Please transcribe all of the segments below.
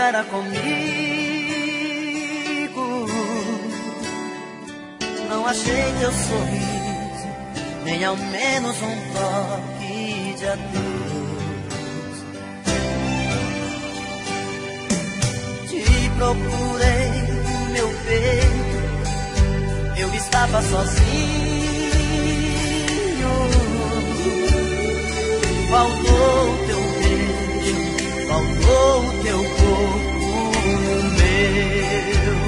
era comigo. Não achei teu sorriso, nem ao menos um toque de adeus. Te procurei no meu peito, eu estava sozinho. Faltou teu beijo, faltou teu corpo meu.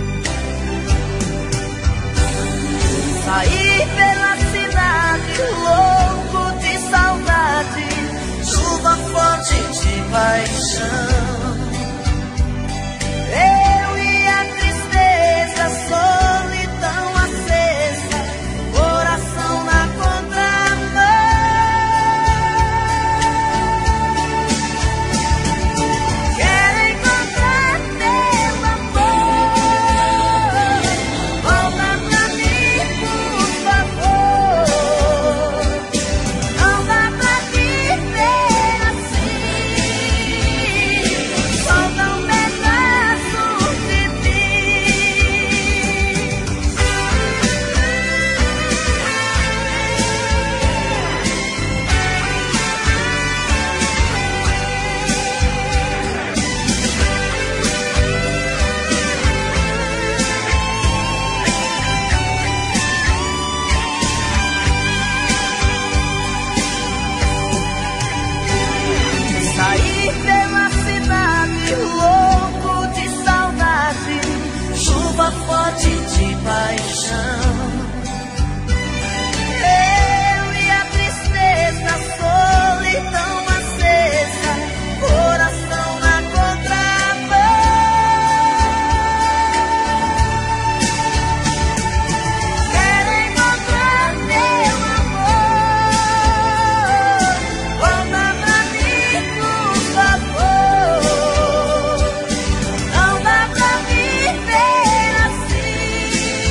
Saí pela cidade louco de saudade, chuva forte de paixão. Eu e a tristeza, solidão acesa, coração na contramão. Quero encontrar teu amor, volta pra mim, por favor. Não dá pra viver assim, falta um pedaço de saí pela cidade louco de saudade, chuva forte de paixão. Eu e a tristeza, solidão acesa, coração na contramão. Quero encontrar teu amor, volta pra mim, por favor. Não dá pra viver assim,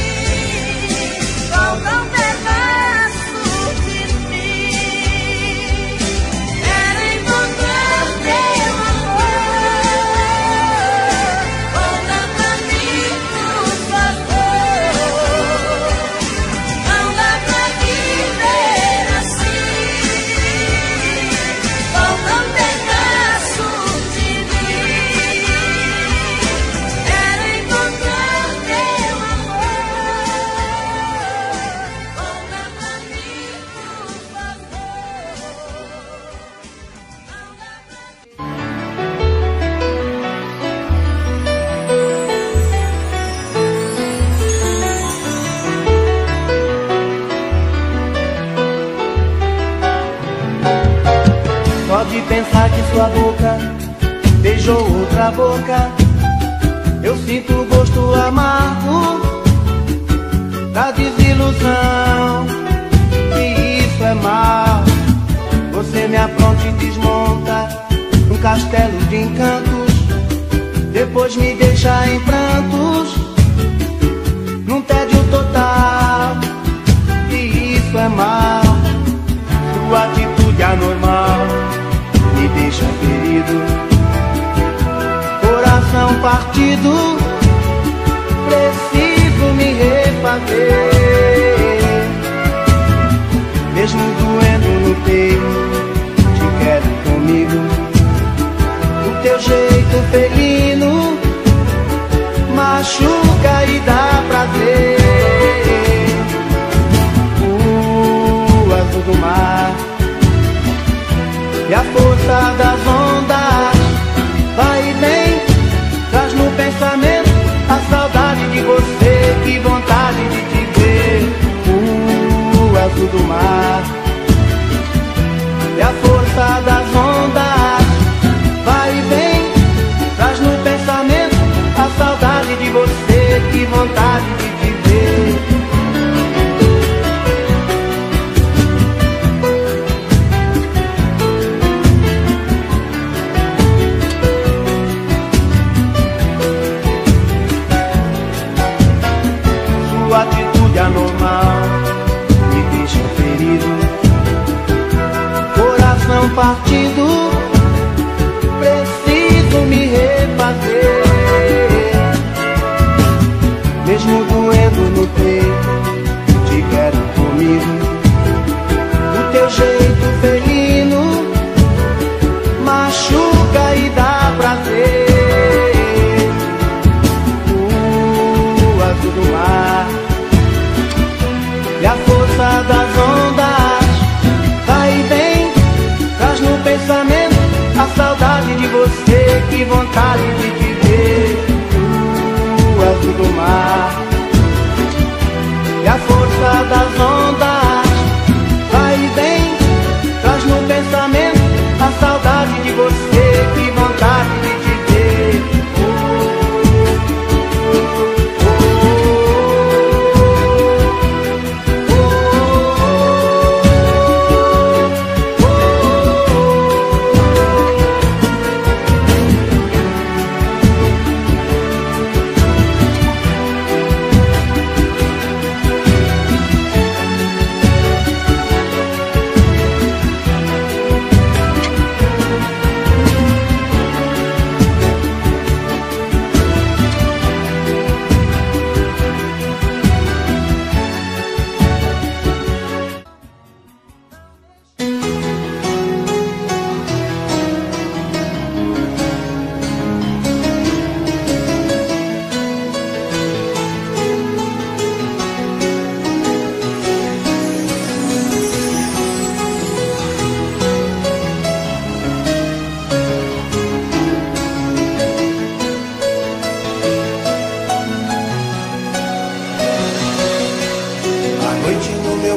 falta um pedaço de mim. Quero encontrar teu amor, volta pra mim, por favor. Não dá pra viver assim, falta um pedaço de mim. Quero encontrar teu amor, volta pra mim, por Só de pensar que sua boca beijou outra boca, eu sinto o gosto amargo da desilusão. E isso é mal. Você me apronta e desmonta um castelo de encantos, depois me deixa em prantos, num tédio total. E isso é mal. Sua atitude anormal me deixa ferido, coração partido, preciso me refazer. Mesmo doendo no peito, te quero comigo. O teu jeito felino machuca e dá prazer. O azul do mar e a força das ondas vai e vem, traz no pensamento a saudade de você, que vontade de te ver. O azul do mar e a força das ondas vai e vem, traz no pensamento a saudade de você, que vontade de te ver. Sua atitude anormal me deixa ferido, coração partido,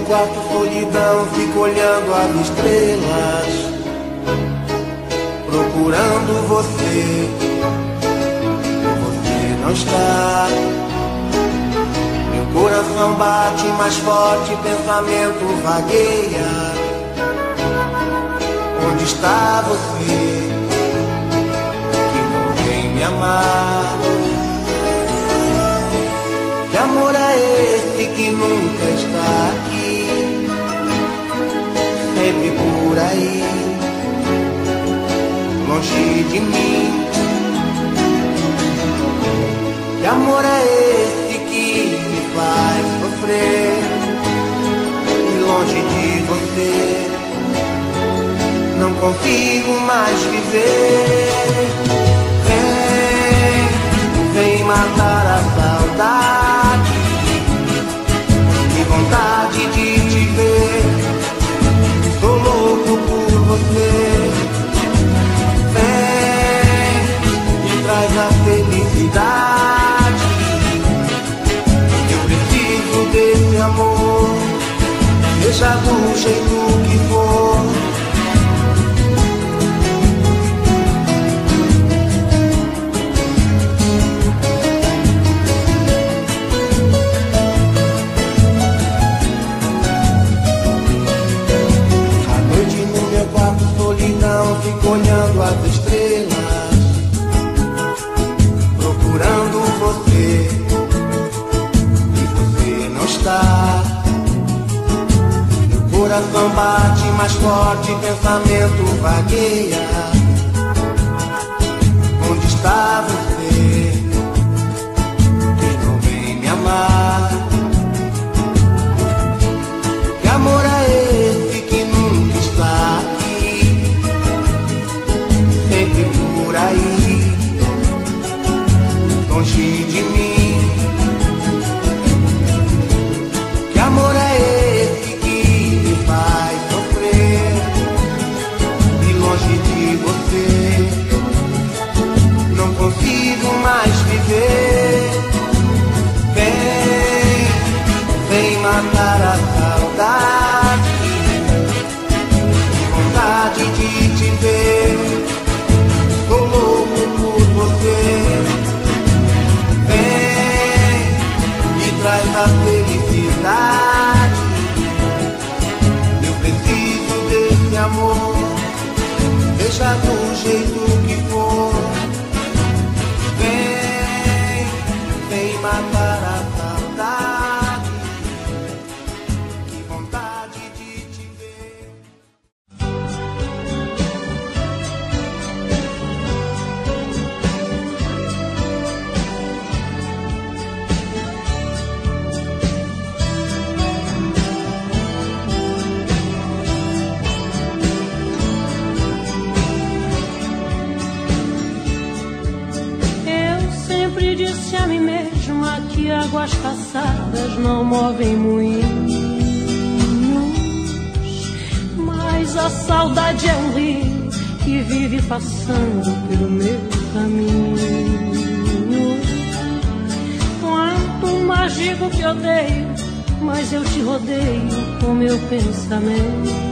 quarto, solidão, fico olhando as estrelas, procurando você. Você não está. Meu coração bate mais forte, pensamento vagueia. Onde está você, que não vem me amar? Que amor é esse que nunca está aqui, sempre por aí, longe de mim? Que amor é esse que me faz sofrer, e longe de você não consigo mais viver? Vem matar a saudade, que vontade de te ver, sou louco por você. Vem e traz a felicidade, eu preciso desse amor, seja do jeito que for. Fico olhando as estrelas, procurando você, e você não está. Meu coração bate mais forte, pensamento vagueia. Onde está você, que não vem me amar? Que amor é esse que nunca está sempre por aí, longe de mim? Que amor é esse que me faz sofrer, e longe de você não consigo mais viver? Vem matar a saudade, que vontade de te ver, sou louco por você. Vem e traz a felicidade, eu preciso desse amor, seja do jeito que for. Vem matar a saudade, que vontade de te ver. Disse a mim mesma que águas passadas não movem moinhos, mas a saudade é um rio que vive passando pelo meu caminho. Quanto mais digo que odeio, mas eu te rodeio com meu pensamento.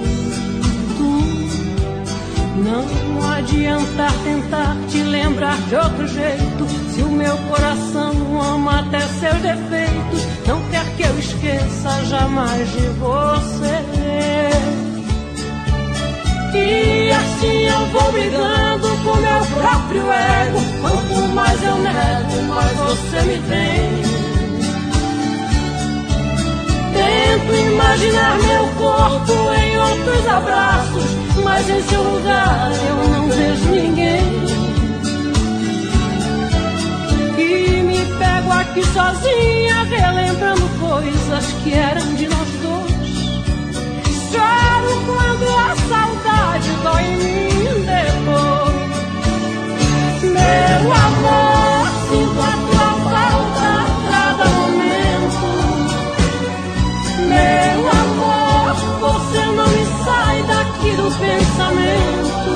Não adianta tentar te lembrar de outro jeito, se o meu coração ama até seus defeitos, não quer que eu esqueça jamais de você. E assim eu vou brigando com meu próprio ego, quanto mais eu nego, mais você me tem. Tento imaginar meu corpo em outros abraços, mas em seu lugar eu não vejo ninguém. E me pego aqui sozinha, relembrando coisas que eram de nós dois. Choro quando a saudade dói em mim depois. Meu amor, sinto a tua falta a cada momento. Meu amor, você não me sai daqui do pensamento.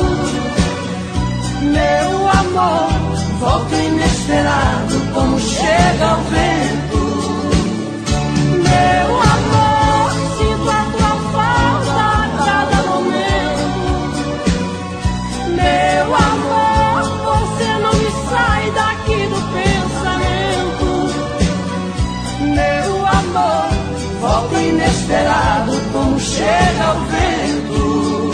Meu amor, volta inesperado como chega o vento. Meu amor, sinto a inesperado como chega o vento.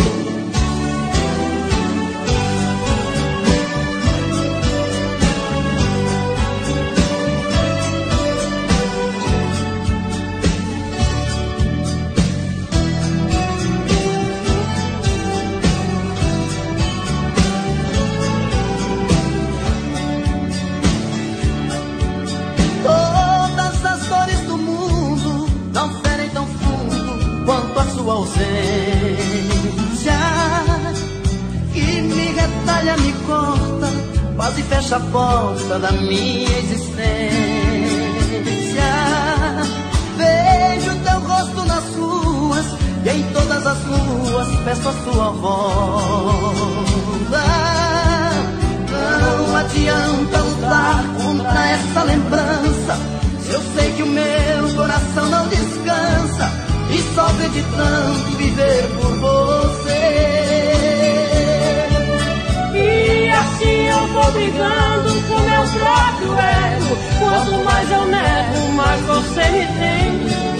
Sua ausência que me retalha, me corta, quase fecha a porta da minha existência. Vejo teu rosto nas ruas e em todas as ruas peço a sua volta. Não adianta lutar contra essa lembrança, se eu sei que o meu coração não descansa e sofre de tanto viver por você. E assim eu vou brigando com meu próprio ego. Quanto mais eu nego, mais você me tem.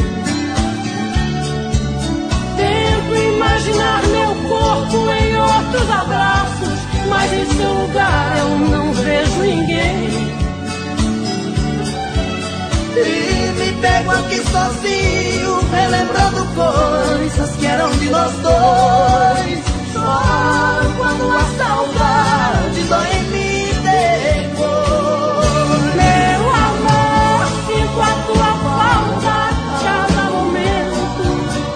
Tento imaginar meu corpo em outros abraços, mas em seu lugar eu não vejo ninguém. E me pego aqui sozinho, relembrando coisas que eram de nós dois. Choro quando a saudade dói em mim depois. Meu amor, sinto a tua falta a cada momento.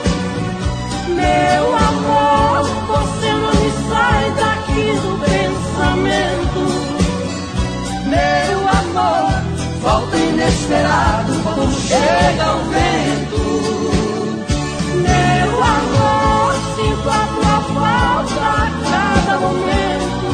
Meu amor, você não me sai daqui do pensamento. Meu amor, volta inesperado como chega o vento. Meu amor, sinto a tua falta a cada momento.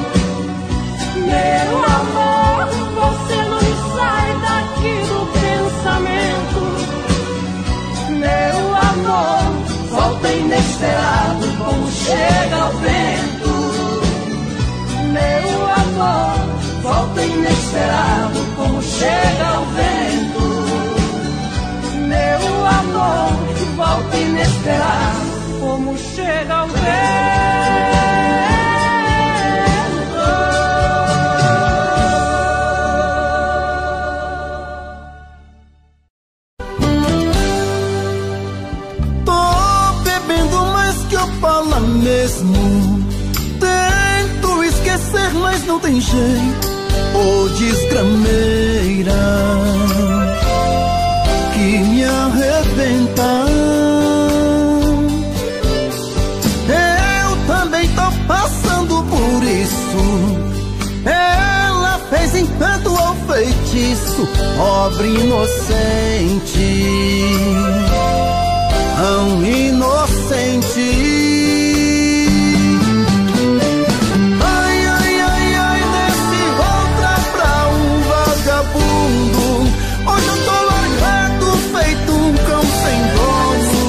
Meu amor, você não me sai daqui do pensamento. Meu amor, volta inesperado como chega o vento. Meu amor, volta inesperado como chega o vento. Meu amor, volta inesperado Como chega o vento. Tô bebendo mais que Opala mesmo. Tento esquecer, mas não tem jeito. Ô desgrameira que me arrebenta. Eu também tô passando por isso. Ela fez encanto ao feitiço, pobre inocente, tão inocente. Hoje eu tô largado, feito um cão sem dono.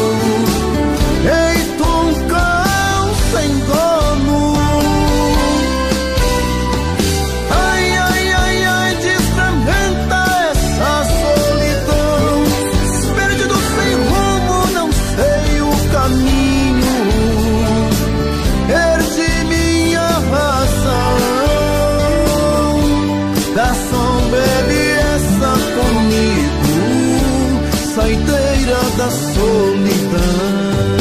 Feito um cão sem dono. Ai, ai, ai, ai, desfragmenta essa solidão. Perdido sem rumo, não sei o caminho. Perdi minha razão. Da sombra comigo, saideira da solidão.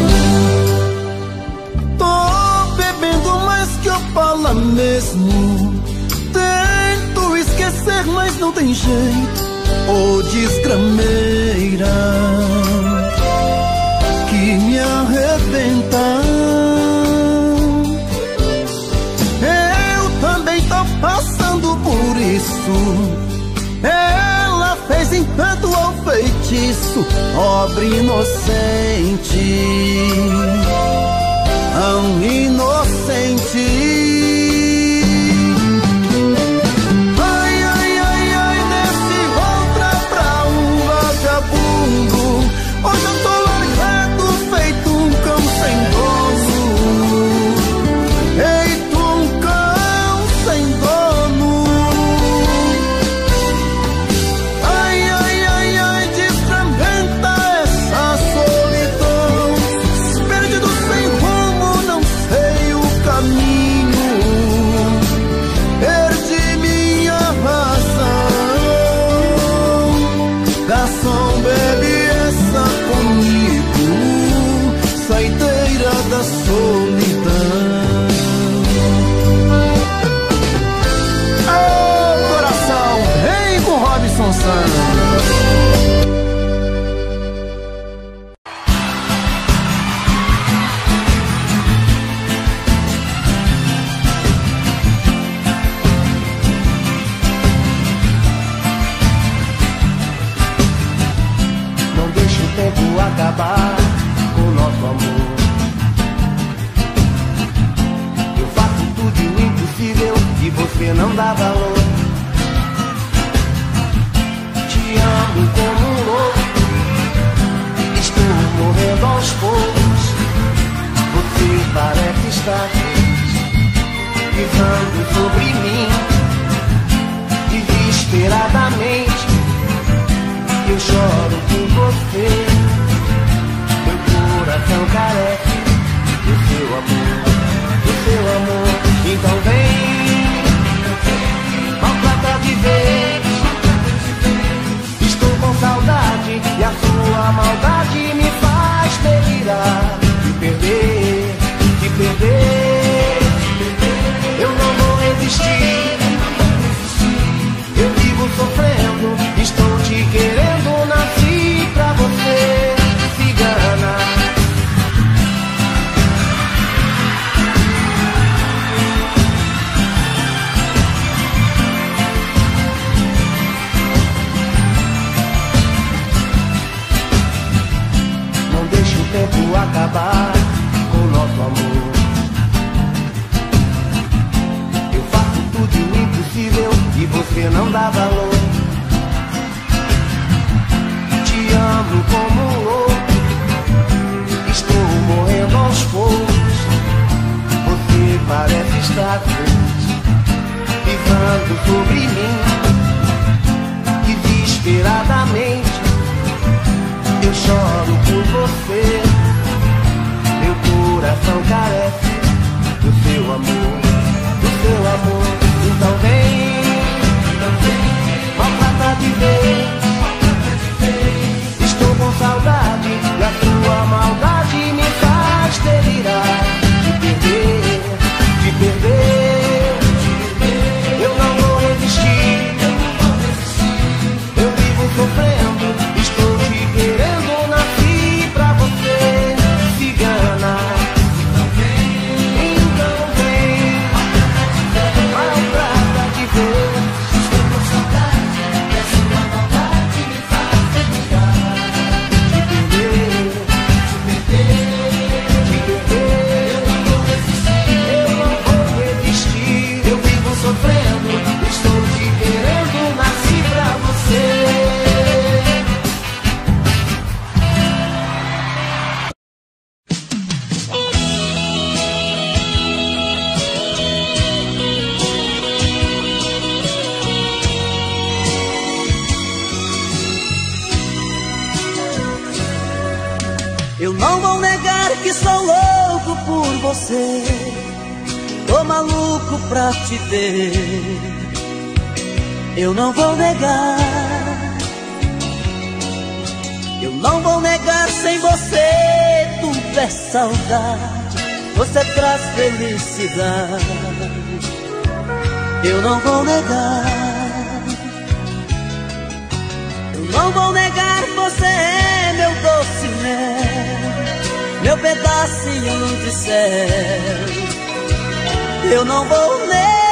Tô bebendo mais que Opala mesmo. Tento esquecer, mas não tem jeito. Ô desgrameira que me arrebenta. Eu também tô passando por isso. Ela fez encanto ao feitiço, pobre inocente, tão inocente. Ai, ai, ai, ai, nesse outra pra um vagabundo. Hoje eu tô largado, feito um cão sem dono. Feito um cão sem dono. Ai, ai, ai, ai, desfragmenta desesperadamente. Eu choro por você, meu coração carece do seu amor, do seu amor. Então vem, maltrata de vez. Estou com saudade e a sua maldade me faz delirar. Te perder, te perder. Eu não vou resistir. Eu vivo sofrendo, estou te querendo, nasci pra você, cigana. Não deixe o tempo acabar com o nosso amor. Eu faço tudo o impossível e você não dá valor. Te amo como louco, estou morrendo aos poucos. Você parece estar feliz, pisando sobre mim, desesperadamente. Eu choro por você, meu coração carece do seu amor, do seu amor. Então vem, maltrata de vez. Estou com saudade e a tua maldade me faz delirar. Te perder, te perder. Eu não vou resistir. Eu vivo sofrendo, estou te querendo, nasci pra você, cigana. Então vem, maltrata de vez. Estou com saudade e a sua maldade me faz delirar. Te perder, te perder, te perder. Eu não vou resistir, eu não vou resistir. Eu vivo sofrendo, estou te querendo, nasci pra você. Eu não vou negar que sou louco por você, tô maluco pra te ver. Eu não vou negar, eu não vou negar, sem você tudo é saudade, você traz felicidade. Eu não vou negar, eu não vou negar, você é meu doce mel, meu pedacinho de céu. Eu não vou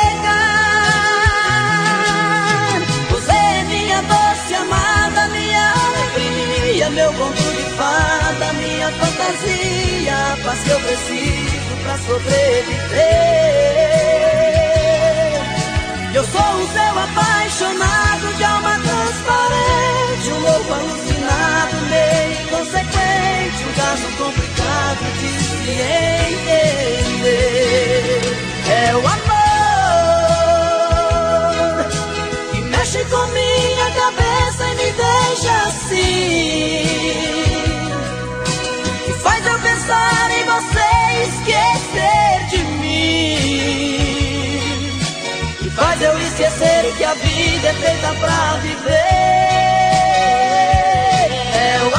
negar, você é minha doce amada, minha alegria, meu conto de fada, minha fantasia, a paz que eu preciso pra sobreviver. Eu sou o seu apaixonado de alma transparente, um louco alucinado, meio inconsequente, um caso complicado de se entender. É o amor que mexe com minha cabeça e me deixa assim, que faz eu pensar em você e esquecer de mim, que faz eu esquecer que a vida é feita pra viver. É o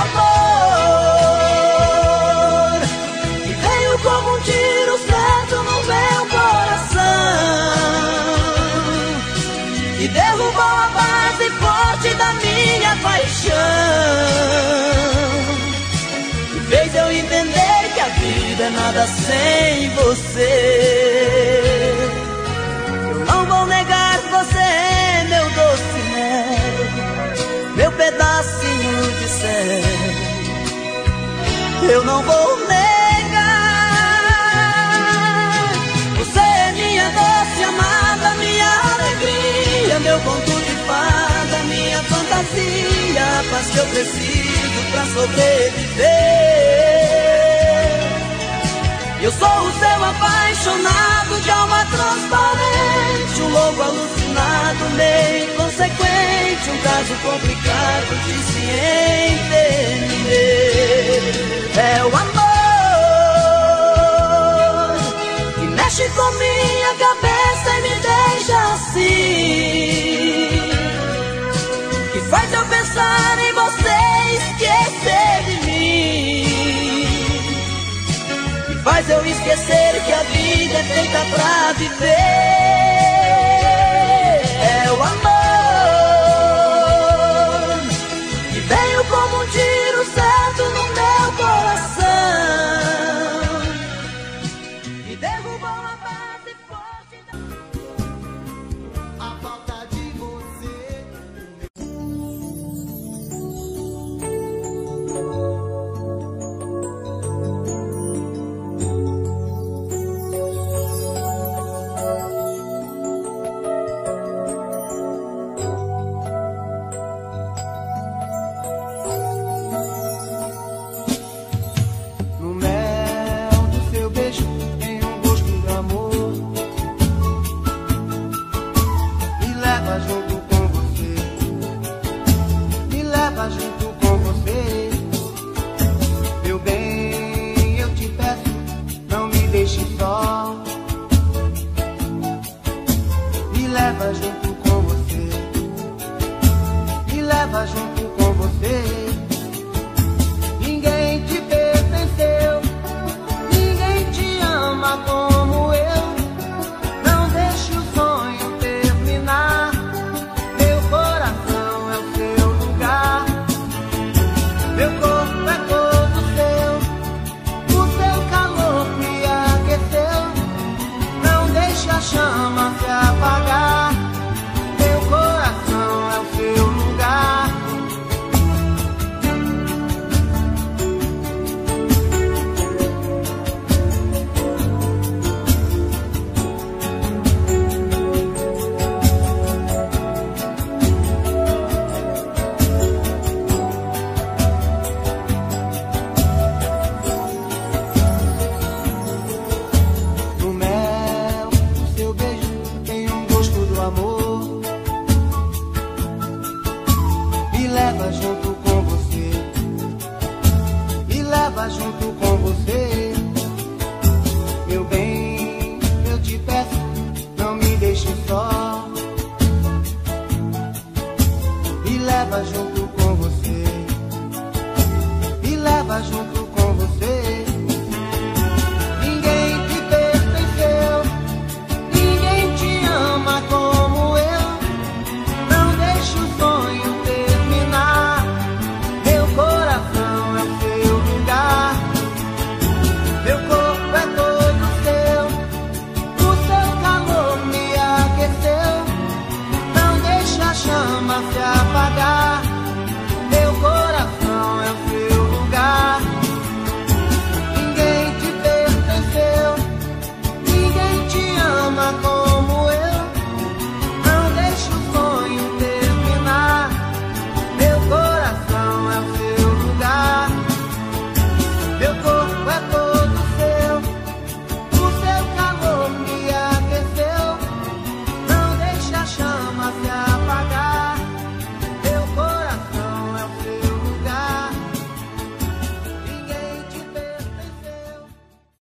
amor que veio como um tiro certo no meu coração, que derrubou a base forte da minha paixão, que fez eu entender que a vida é nada sem você. Eu não vou negar, você é meu doce mel, meu pedacinho de céu. Eu não vou negar, você é minha doce amada, minha alegria, meu conto de fada, minha fantasia, a paz que eu preciso pra sobreviver. Eu sou o seu apaixonado de alma transparente, um louco alucinado, meio inconsequente, realmente um caso complicado de se entender. É o amor que mexe com minha cabeça e me deixa assim, que faz eu pensar em você e esquecer de mim, que faz eu esquecer que a vida é feita pra viver. É o amor que veio como um tiro certo no meu coração e derrubou a base forte da... A falta de você. No mel do seu beijo tem um gosto de amor. Me leva junto com você, me leva junto com você. Meu bem, eu te peço, não me deixe só. Me leva junto com você, me leva junto com você. Ninguém te pertenceu, ninguém te ama como eu. Não deixe o sonho terminar, meu coração é o seu lugar. Meu corpo é todo seu, o seu calor me aqueceu. Não deixe a chama se apagar, meu coração é o seu lugar. No mel do seu beijo tem um gosto do amor. Me leva junto com você, me leva junto com você. Meu bem, eu te peço, não me deixe só. Me leva junto com você, me leva junto com você. Ninguém te pertenceu, ninguém te ama como eu. Não deixe o sonho terminar, meu coração é o seu lugar. Meu corpo é todo seu, o seu calor me aqueceu. Não deixe a chama se